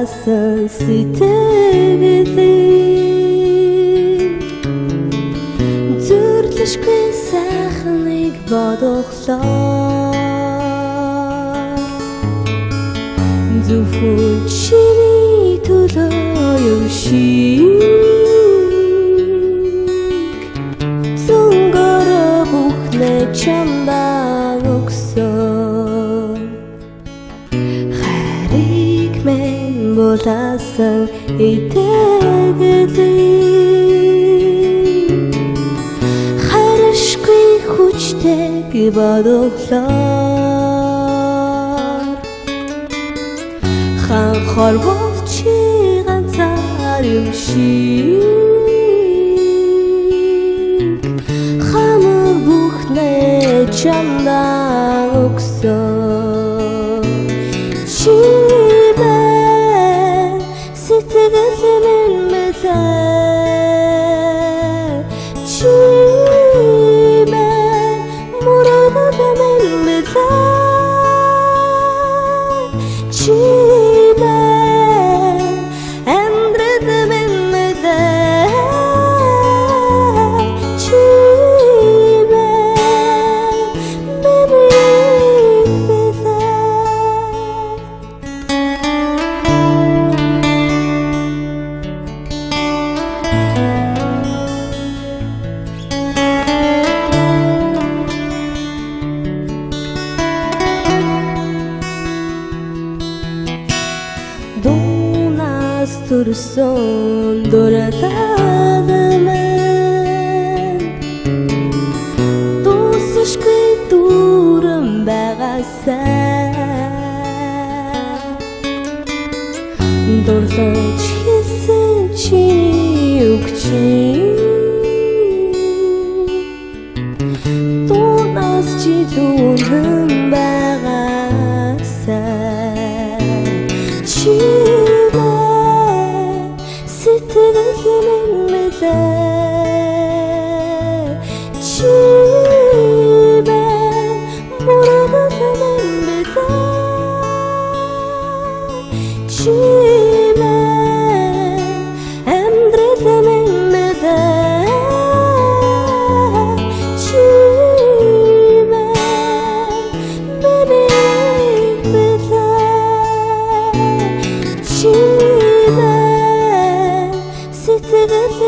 булаасан сэтгэлээ зүрлэшгүй сайхныг бодглоо зөвхөн чиний төлөө юм шиг зөнгөрөө бүхнээ чамдаа өгсөн хариг минь булаасан итгэдэг харашгүй хүчтэйг бодглоо хан хорвол чи ганцаар юм шиг хамаг бүхнээ чамдаа өгсөн чи байна сэтгэл минь мэдээ чи байна мурад минь мэдээ чи Дунаас төрсөн дурлаадан дуусахгүй дүүрэн байгаасаа дурлаж хэлсэн чиний үг чинь дунаас чи дүүрэн байгаасаа чи сэтгэл минь мэдээ чи байна мурад минь мэдээ чи байна амьдрал минь мэдээ чи байна миний мэдээ чи сэтгэл